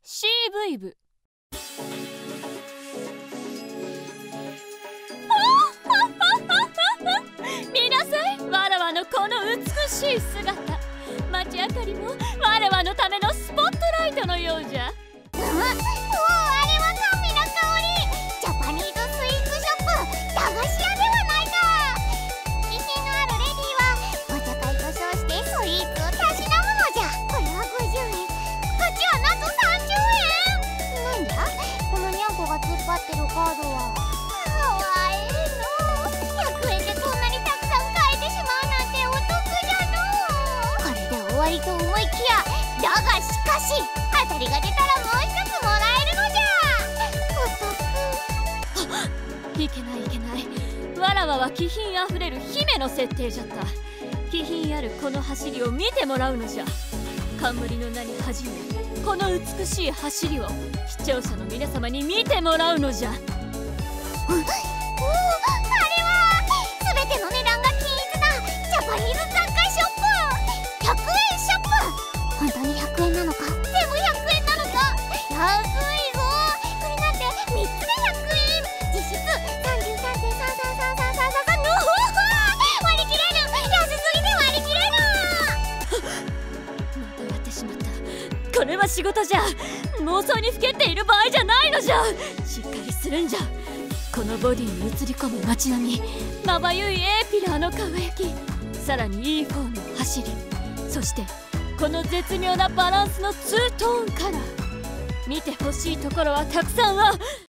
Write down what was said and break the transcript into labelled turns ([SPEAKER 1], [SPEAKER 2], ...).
[SPEAKER 1] CV 部。見なさい、わらわのこの美しい姿。街明かりもわらわのためのスポットライトのようじゃ。
[SPEAKER 2] もうあれは甘美な香り。ジャパニーズスイーツショップ駄菓子屋ではないか。気品のあるレディはお茶会と称してスイーツをたしなむのじゃ。これは50円、こっちはなんと30円。なんだこのにゃんこが突っ張ってるカードは。かわいいの。100円でこんなにたくさん買えてしまうなんてお得じゃの。これで終わりと思いきや、だがしかし当たりが出たらもう一つもらえるのじゃ。お得。
[SPEAKER 1] いけないいけない。わらわは気品あふれる姫の設定じゃった。気品あるこの走りを見てもらうのじゃ。冠の名に恥じぬこの美しい走りを視聴者の皆様に見てもらうのじゃ。
[SPEAKER 2] おお、あれは全ての値段が均一なジャパニーズ雑貨ショップ。100円ショップ。本当に100円なのか。全部100円なのか。安いぞ。これなんて3つで100円。実質33.333333の割り切れる。安すぎて割り切れる。
[SPEAKER 1] またやってしまった。これは仕事じゃ。妄想にふけっている場合じゃないのじゃ。しっかりするんじゃ。このボディに映り込む街並み、まばゆい A ピラーの輝き、さらに E フォームの走り、そしてこの絶妙なバランスのツートーンカラー。見てほしいところはたくさんは